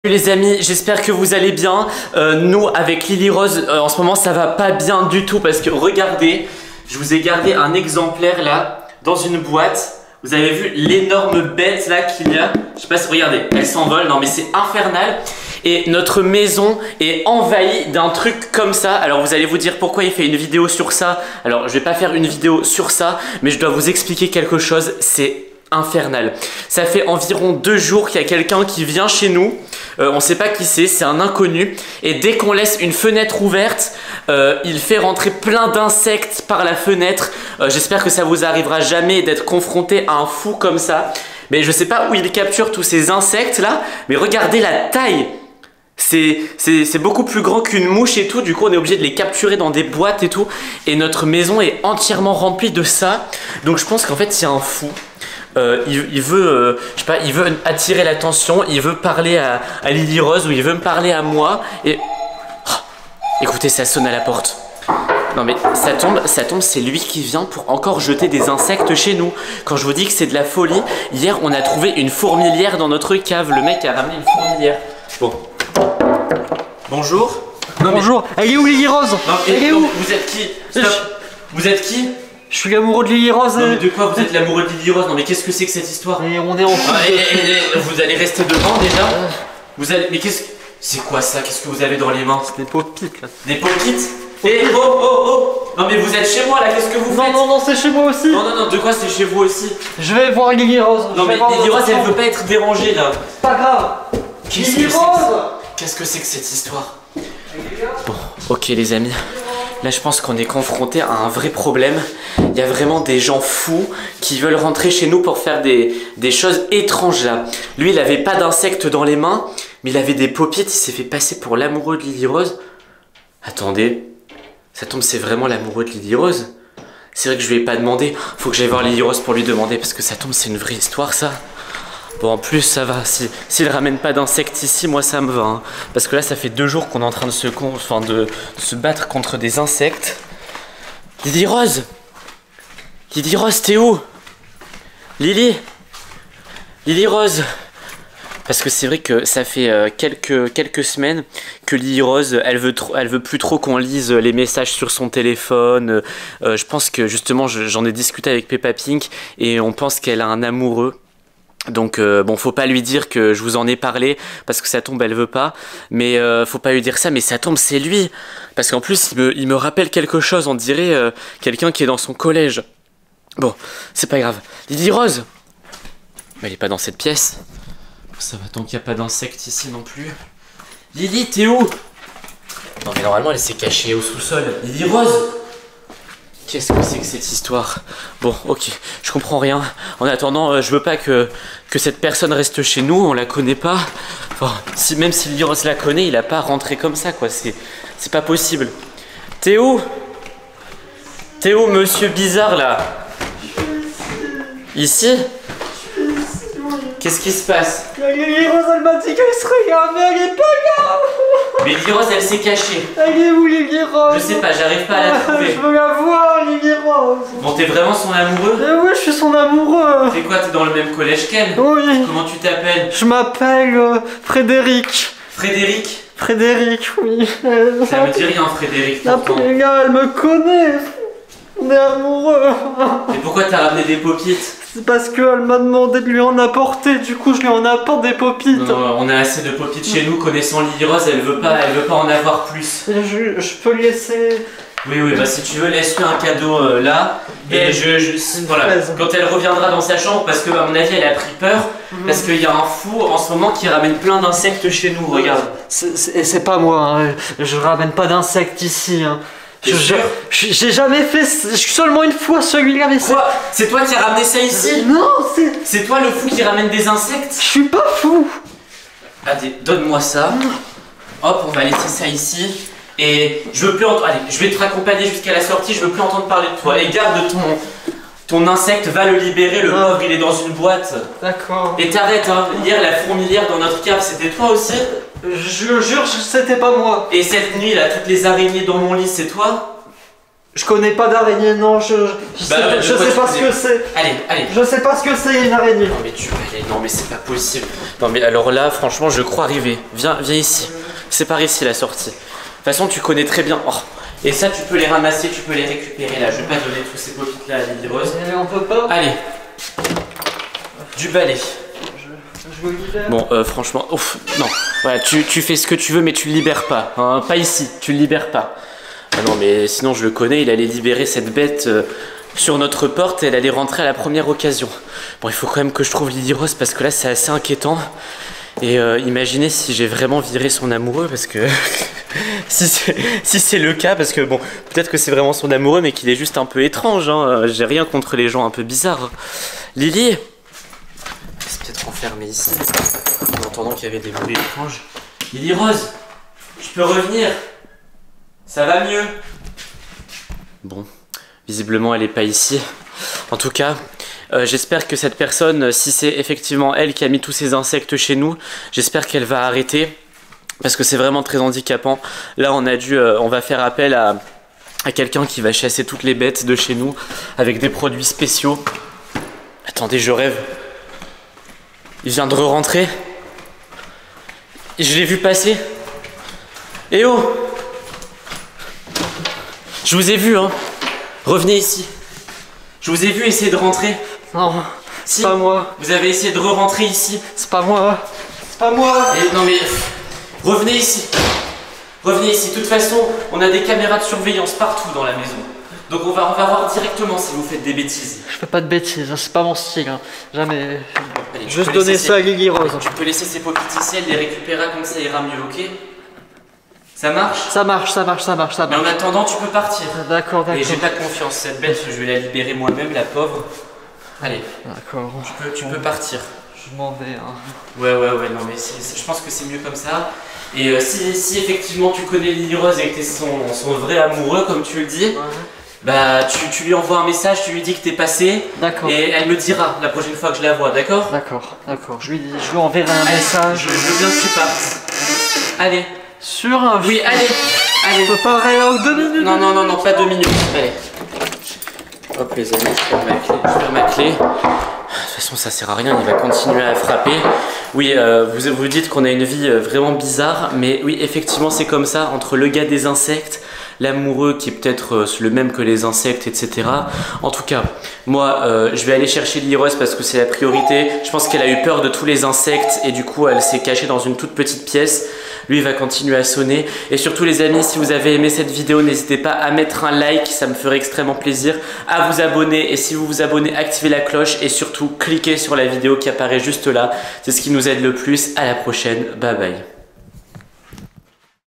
Salut les amis, j'espère que vous allez bien. Nous avec Lily Rose en ce moment ça va pas bien du tout parce que regardez, je vous ai gardé un exemplaire là dans une boîte. Vous avez vu l'énorme bête là qu'il y a? Je sais pas si regardez, elle s'envole, non mais c'est infernal. Et notre maison est envahie d'un truc comme ça. Alors vous allez vous dire pourquoi il fait une vidéo sur ça. Alors je vais pas faire une vidéo sur ça, mais je dois vous expliquer quelque chose, c'est infernal. Ça fait environ 2 jours qu'il y a quelqu'un qui vient chez nous. On sait pas qui c'est un inconnu. Et dès qu'on laisse une fenêtre ouverte, il fait rentrer plein d'insectes par la fenêtre. J'espère que ça vous arrivera jamais d'être confronté à un fou comme ça. Mais je sais pas où il capture tous ces insectes là. Mais regardez la taille. C'est beaucoup plus grand qu'une mouche et tout. Du coup on est obligé de les capturer dans des boîtes et tout. Et notre maison est entièrement remplie de ça. Donc je pense qu'en fait il y a un fou. Il veut, je sais pas, il veut attirer l'attention, il veut parler à Lily Rose ou il veut me parler à moi. Et oh, écoutez, ça sonne à la porte. Non mais ça tombe, c'est lui qui vient pour encore jeter des insectes chez nous. Quand je vous dis que c'est de la folie, hier on a trouvé une fourmilière dans notre cave. Le mec a ramené une fourmilière. Bon. Bonjour. Non, bonjour. Mais... Elle est où Lily Rose? Non, elle est où? Vous êtes qui? Stop. Vous êtes qui? Je suis l'amoureux de Lily Rose. Non mais de quoi vous êtes l'amoureux de Lily Rose? Non mais qu'est-ce que c'est que cette histoire? Et on est en couple. Vous allez rester devant déjà? Vous allez... Mais qu'est-ce que... C'est quoi ça? Qu'est-ce que vous avez dans les mains? C'est des pop-it là. Des pop-it? Eh oh! Non mais vous êtes chez moi là, qu'est-ce que vous faites? Non, c'est chez moi aussi. Non, de quoi c'est chez vous aussi? Je vais voir Lily Rose. Non mais Lily Rose elle veut pas être dérangée là. C'est pas grave. Lily Rose! Qu'est-ce que c'est que cette histoire? Bon, ok les amis. Là je pense qu'on est confronté à un vrai problème. Il y a vraiment des gens fous qui veulent rentrer chez nous pour faire des choses étranges là. Lui il avait pas d'insectes dans les mains, mais il avait des pop-it, il s'est fait passer pour l'amoureux de Lily Rose. Attendez, ça tombe c'est vraiment l'amoureux de Lily Rose. C'est vrai que je lui ai pas demandé, faut que j'aille voir Lily Rose pour lui demander parce que ça tombe c'est une vraie histoire ça. Bon en plus ça va, s'il ramène pas d'insectes ici, moi ça me va hein. Parce que là ça fait 2 jours qu'on est en train de se battre contre des insectes. Lily Rose! Lily Rose t'es où? Lily Rose! Parce que c'est vrai que ça fait quelques semaines que Lily Rose, elle veut plus trop qu'on lise les messages sur son téléphone. Je pense que justement j'en ai discuté avec Peppa Pink et on pense qu'elle a un amoureux. Donc bon faut pas lui dire que je vous en ai parlé parce que ça tombe elle veut pas, mais faut pas lui dire ça, mais ça tombe c'est lui parce qu'en plus il me rappelle quelque chose, on dirait quelqu'un qui est dans son collège. Bon c'est pas grave. Lily Rose, mais elle est pas dans cette pièce. Ça va tant qu'il n'y a pas d'insectes ici non plus. Lily t'es où? Non mais normalement elle s'est cachée au sous-sol. Lily Rose, qu'est-ce que c'est que cette histoire? Bon, ok, je comprends rien. En attendant, je veux pas que cette personne reste chez nous, on la connaît pas. Enfin, même si Lily Rose la connaît, il a pas rentré comme ça, quoi. C'est pas possible. T'es où? T'es où, monsieur bizarre, là? Ici? Qu'est-ce qui se passe? Lily Rose, elle m'a dit qu'elle serait là, mais elle est pas là. Mais Lily Rose, elle s'est cachée. Elle est où, Lily Rose? Je sais pas, j'arrive pas à la trouver. Je veux la voir, Lily Rose. Bon, t'es vraiment son amoureux? Oui, je suis son amoureux. T'es quoi, t'es dans le même collège qu'elle? Oui. Comment tu t'appelles? Je m'appelle Frédéric. Frédéric? Frédéric, oui. Ça me dit rien, Frédéric, pourtant. Les gars, elle me connaît. On est amoureux. Mais pourquoi t'as ramené des pop-it? C'est parce qu'elle m'a demandé de lui en apporter, du coup je lui en apporte des pop-it. Non, on a assez de pop-it chez nous, connaissant Lily Rose, elle veut pas en avoir plus. Je peux laisser... Oui, bah si tu veux, laisse-lui un cadeau là. Et voilà, quand elle reviendra dans sa chambre, parce que à mon avis elle a pris peur, parce qu'il y a un fou en ce moment qui ramène plein d'insectes chez nous, regarde. C'est pas moi, hein. Je ramène pas d'insectes ici. Hein. J'ai jamais fait seulement une fois celui-là, mais c'est... Quoi? C'est toi qui as ramené ça ici? Non, c'est toi le fou qui ramène des insectes? Je suis pas fou. Allez, donne-moi ça. Hop, on va laisser ça ici. Et je veux plus entendre... Allez, je vais te raccompagner jusqu'à la sortie, je veux plus entendre parler de toi. Et garde ton insecte, va le libérer, le pauvre, il est dans une boîte. D'accord. Et t'arrêtes, hein. Hier, la fourmilière dans notre cave, c'était toi aussi? Je le jure, c'était pas moi. Et cette nuit, là, toutes les araignées dans mon lit, c'est toi? Je connais pas d'araignée, non, je sais pas ce que c'est. Allez. Je sais pas ce que c'est une araignée. Non mais non mais c'est pas possible. Non mais alors là, franchement, je crois arriver. Viens ici. C'est par ici la sortie. De toute façon, tu connais très bien. Oh. Et ça, tu peux les ramasser, tu peux les récupérer là. Je vais pas donner tous ces popites là à Lily Rose. On peut pas. Allez. Du balai. Je le libère. Bon, franchement, ouf, non. Voilà, tu fais ce que tu veux, mais tu le libères pas. Hein, pas ici, tu le libères pas. Ah non, mais sinon, je le connais, il allait libérer cette bête sur notre porte et elle allait rentrer à la première occasion. Bon, il faut quand même que je trouve Lily Rose parce que là, c'est assez inquiétant. Et imaginez si j'ai vraiment viré son amoureux parce que si c'est le cas, parce que bon, peut-être que c'est vraiment son amoureux, mais qu'il est juste un peu étrange. Hein. J'ai rien contre les gens un peu bizarres. Lily, c'est peut-être enfermé ici. En entendant qu'il y avait des bruits étranges. Lily Rose, tu peux revenir. Ça va mieux. Bon, visiblement elle est pas ici. En tout cas, j'espère que cette personne, si c'est effectivement elle qui a mis tous ces insectes chez nous, j'espère qu'elle va arrêter. Parce que c'est vraiment très handicapant. Là, on va faire appel à quelqu'un qui va chasser toutes les bêtes de chez nous avec des produits spéciaux. Attendez, je rêve. Il vient de re-rentrer. Je l'ai vu passer. Eh oh! Je vous ai vu, hein. Revenez ici. Je vous ai vu essayer de rentrer. Non, si, c'est pas moi. Vous avez essayé de re-rentrer ici. C'est pas moi. C'est pas moi. Non mais... Revenez ici. Revenez ici. De toute façon, on a des caméras de surveillance partout dans la maison. Donc on va voir directement si vous faites des bêtises. Je fais pas de bêtises, hein. C'est pas mon style. Hein. Jamais. Allez, juste donner ça à Lily Rose. Tu peux laisser ces popites ici, elle les récupérera comme ça ira mieux, ok? Ça marche? Ça marche. Mais en attendant, tu peux partir. D'accord. Et j'ai pas confiance, cette bête, je vais la libérer moi-même, la pauvre. Allez. D'accord. Tu peux partir. Je m'en vais. Hein. Ouais, non mais je pense que c'est mieux comme ça. Et si effectivement tu connais Lily Rose et que t'es son vrai amoureux, comme tu le dis, bah tu lui envoies un message, tu lui dis que t'es passé. D'accord. Et elle me dira la prochaine fois que je la vois, d'accord? D'accord. Je lui enverrai un message. Je veux bien que tu partes. Allez. Sûr? Hein, oui, allez. Je peux pas aller là 2 minutes. Non, pas 2 minutes. Allez. Hop les amis, je perds ma clé. De toute façon ça sert à rien, il va continuer à frapper. Oui, vous dites qu'on a une vie vraiment bizarre, mais oui, effectivement c'est comme ça, entre le gars des insectes, l'amoureux qui est peut-être le même que les insectes, etc. En tout cas, moi je vais aller chercher Lily Rose parce que c'est la priorité. Je pense qu'elle a eu peur de tous les insectes et du coup elle s'est cachée dans une toute petite pièce. Lui il va continuer à sonner. Et surtout les amis, si vous avez aimé cette vidéo, n'hésitez pas à mettre un like, ça me ferait extrêmement plaisir. À vous abonner, et si vous vous abonnez, activez la cloche et surtout cliquez sur la vidéo qui apparaît juste là. C'est ce qui nous aide le plus. À la prochaine, bye bye.